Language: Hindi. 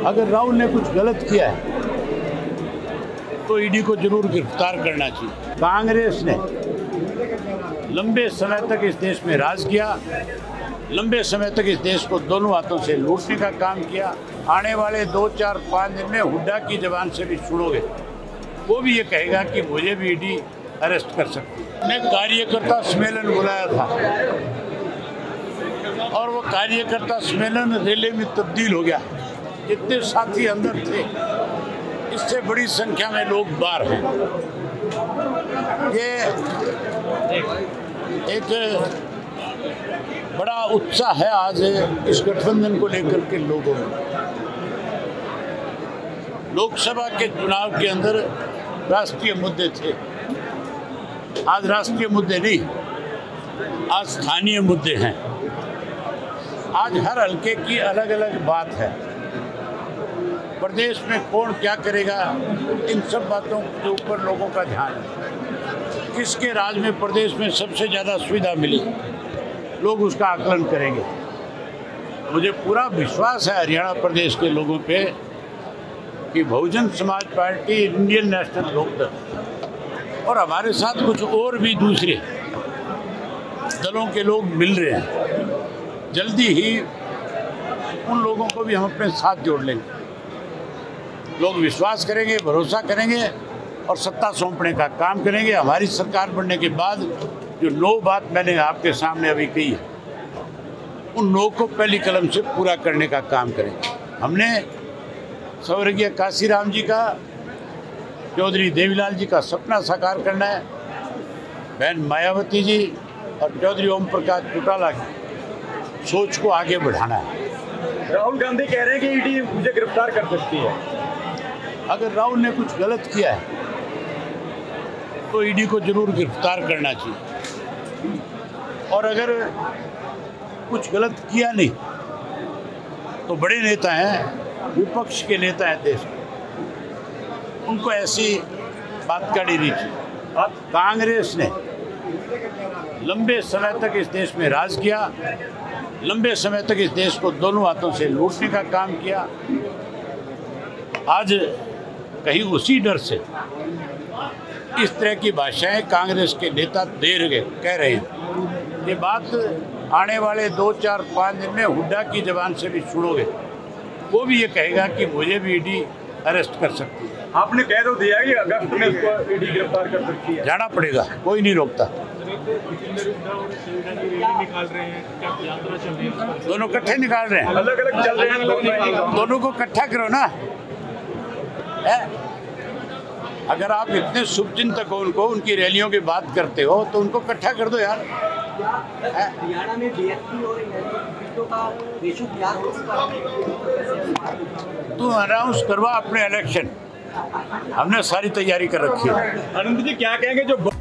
अगर राहुल ने कुछ गलत किया है तो ईडी को जरूर गिरफ्तार करना चाहिए। कांग्रेस ने लंबे समय तक इस देश में राज किया, लंबे समय तक इस देश को दोनों हाथों से लूटने का काम किया। आने वाले 2, 4, 5 दिन में हुड्डा की जबान से भी सुनोगे, वो भी ये कहेगा कि मुझे भी ईडी अरेस्ट कर सकती है। ने कार्यकर्ता सम्मेलन बुलाया था और वो कार्यकर्ता सम्मेलन रैली में तब्दील हो गया। जितने साथी अंदर थे, इससे बड़ी संख्या में लोग बाहर हैं। ये एक बड़ा उत्साह है आज इस गठबंधन को लेकर के लोगों में। लोकसभा के चुनाव के अंदर राष्ट्रीय मुद्दे थे, आज राष्ट्रीय मुद्दे नहीं, आज स्थानीय मुद्दे हैं। आज हर हल्के की अलग अलग बात है। प्रदेश में कौन क्या करेगा, इन सब बातों के ऊपर लोगों का ध्यान है। किसके राज में प्रदेश में सबसे ज़्यादा सुविधा मिली, लोग उसका आकलन करेंगे। मुझे पूरा विश्वास है हरियाणा प्रदेश के लोगों पे कि Bahujan Samaj party, Indian national Lokdal और हमारे साथ कुछ और भी दूसरे दलों के लोग मिल रहे हैं। जल्दी ही उन लोगों को भी हम अपने साथ जोड़ लेंगे। लोग विश्वास करेंगे, भरोसा करेंगे और सत्ता सौंपने का काम करेंगे। हमारी सरकार बनने के बाद जो 9 बात मैंने आपके सामने अभी कही है, उन 9 को पहली कलम से पूरा करने का काम करेंगे। हमने स्वर्गीय काशीराम जी का, चौधरी देवीलाल जी का सपना साकार करना है, बहन मायावती जी और चौधरी ओम प्रकाश चौटाला की सोच को आगे बढ़ाना है। राहुल गांधी कह रहे हैं कि ईडी मुझे गिरफ्तार कर सकती है। अगर राहुल ने कुछ गलत किया है तो ईडी को जरूर गिरफ्तार करना चाहिए, और अगर कुछ गलत किया नहीं तो बड़े नेता हैं, विपक्ष के नेता हैं देश में, उनको ऐसी बात करनी नहीं चाहिए। कांग्रेस ने लंबे समय तक इस देश में राज किया, लंबे समय तक इस देश को दोनों हाथों से लूटने का काम किया। आज कहीं उसी डर से इस तरह की भाषाएं कांग्रेस के नेता कह रहे हैं। ये बात आने वाले 2, 4, 5 दिन में हुड्डा की जबान से भी सुनोगे, वो भी ये कहेगा कि मुझे भी ईडी अरेस्ट कर सकती है। आपने कह तो दिया कि अगस्त में उसको ईडी गिरफ्तार कर सकती है। जाना पड़ेगा, कोई नहीं रोकता। निकाल रहे हैं, यात्रा चल रही है, दोनों इकट्ठे निकाल रहे हैं, अलग अलग चल रहे हैं, दोनों को इकट्ठा करो ना। अगर आप इतने शुभचिंतक हो, उनकी रैलियों की बात करते हो तो उनको इकट्ठा कर दो यार। हरियाणा में डीएसपी और सीटों का रेशो क्या हो चुका है? तू अनाउंस करवा अपने इलेक्शन, हमने सारी तैयारी कर रखी है। अनंत जी क्या कहेंगे जो